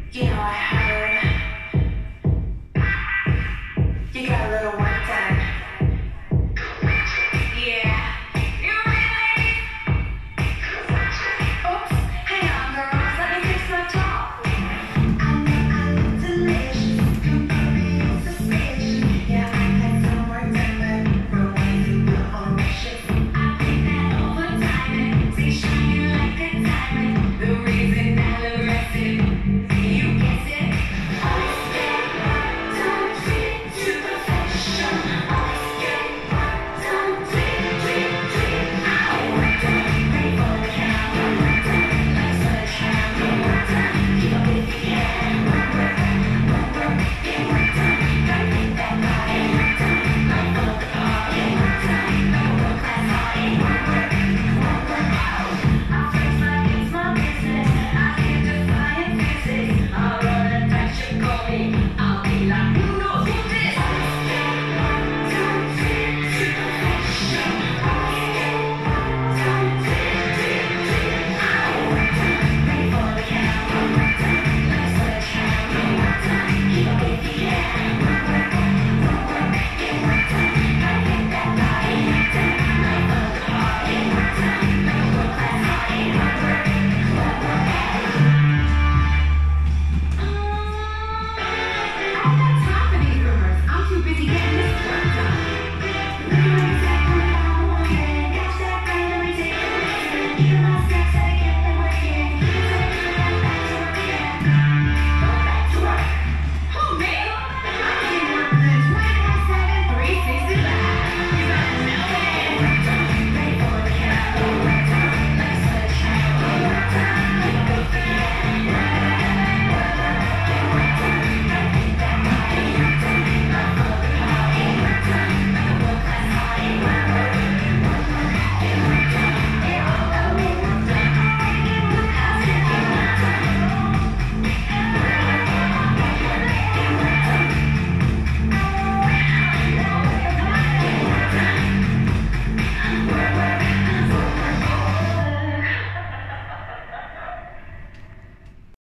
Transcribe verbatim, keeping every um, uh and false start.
You know, I heard you got a little work done. Yeah. You really? Oops. Hang on, girls. Let me fix my top. I know I look delicious. Completely suspicious. Yeah, I had some work done, but no one to put on my shit. I think that overtime stay shining like a diamond. The reason I look rested. You guess it. Always get work done, treat it to perfection. Always get work done, treat it, treat it, treat it. I work done, ready for the camera. Work done, like sledgehammer. Work done, keep up if you can. Work, work, work, work, get work done. Gotta get that body. Work done, like full of the party. Work done, like a world class party. Work, work, work, work. I flex like it's my business. I can't defy physics. I'll roll the dice, you call me. I'll be like, who knows who this? Always get work done, treat it to perfection. Always get work done, treat it, treat it, treat it. I work done, ready for the camera. Work done, like a sledgehammer. Work done, keep up if you can. Work, work, work, work, get work done. Gotta get that body. Work done, like full of the party. Work done, like a world class party. Work, work, work, work, hey. I don't got time for these rumors. I'm too busy getting this work done. Looking like a sack on the phone, catch that brain, let me take a listen. You must say